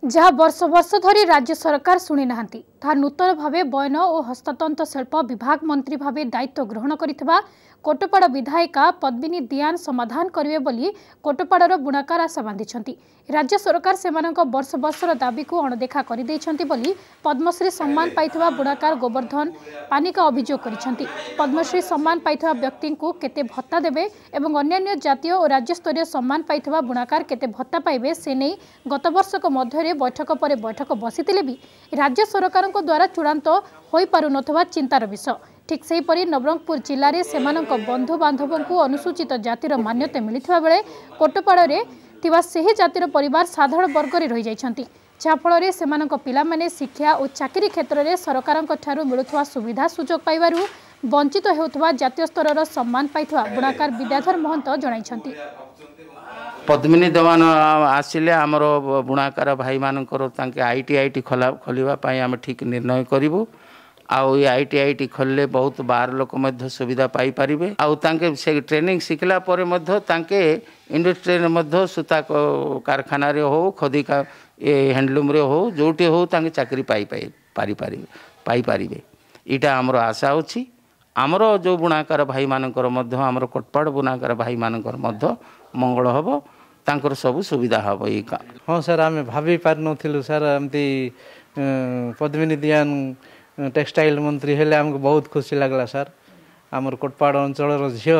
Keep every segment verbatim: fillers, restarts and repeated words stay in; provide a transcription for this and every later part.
जहाँ वर्ष वर्ष धरी राज्य सरकार शुणी नाहांती ताहा नूतन भावे बयन और हस्ततंत्र शिल्प विभाग मंत्री भावे दायित्व ग्रहण करिथिबा कोटपाड़ विधायिका पद्मिनी दियान समाधान करिवे बोली कोटपाड़र बुणाकार आशा बांधिछंती। राज्य सरकार सेमानक वर्ष वर्षर दाबी को अणदेखा करि दैछंती बोली पद्मश्री सम्मान पाइथिबा बुणाकार गोवर्धन पानिका अभियोग करिछंती। पद्मश्री सम्मान पाइथिबा व्यक्ति को केते भत्ता देबे एवं अन्य जातीय और राज्य स्तरीय सम्मान पाइथिबा बुणाकार केते भत्ता पाइबे से नै गत वर्षक मध्य बैठक पर बैठक बसिथिले भी राज्य सरकार द्वारा चूड़ांत होई पारु नथवा चिंतार विषय। ठीक सेहीपरि नवरंगपुर जिले में सेमानक बंधु बांधवों को अनुसूचित जातिर मान्यता मिलिथिबा बेले कोटपाड़े थिबा सेही जातिर परिवार साधारण वर्ग रे रहि जाइछंती, जहाँफल सेमानक पिलामाने शिक्षा और चाकरी क्षेत्र में सरकारक ठारू मिलुथवा सुविधा सुजोग पाइबारु वंचित हेउथवा जातीय स्तर सम्मान पाइथवा बुणाकार विद्याधर महंत जणाइछंती। पद्मिनी दवान आसिले आमर बुणाकार भाई मानकर तांके आईटी आईटी खोला खोलिबा पई आम ठीक निर्णय करिवु। आउ ये आईटी आईटी खोलले बहुत बार लोक मध्य सुविधा पाई पारिबे। आउ तांके से ट्रेनिंग सिखला परे मध्य तांके इंडस्ट्री रे मध्य सूता कारखाना रे हो खदी का ए हैंडलूम रे हो जोटी हो तांके चाकरी पाई पाई पारी पारिबे पाई पारिबे इटा हमरो आशा अछि। आमर जो बुणाकार भाई मानकर मध्य आमर कोटपाड़ बुणाकार भाई मानकर मध्य मंगल हम तांकर सब सुविधा हम ये का। हाँ सर आम भाभी पार नथिलु सर एमती पद्मिनी दियान टेक्सटाइल मंत्री हेले हमको बहुत खुशी लगला सर। आमर कोटपाड़ अंचल झील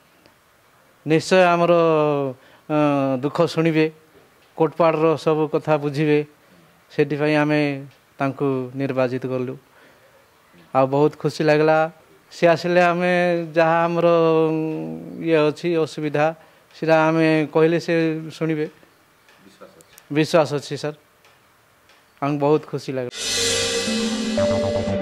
निश्चय आमर दुख शुणवे कोटपाड़ सब कथा बुझे से आम तांको निर्वाचित कलु आ बहुत खुशी लगला। सी आसिले आम जहाँ आमर ये अच्छी असुविधा सीधा आम कहले से शुणवे विश्वास अच्छी सर। हम बहुत खुशी लगे।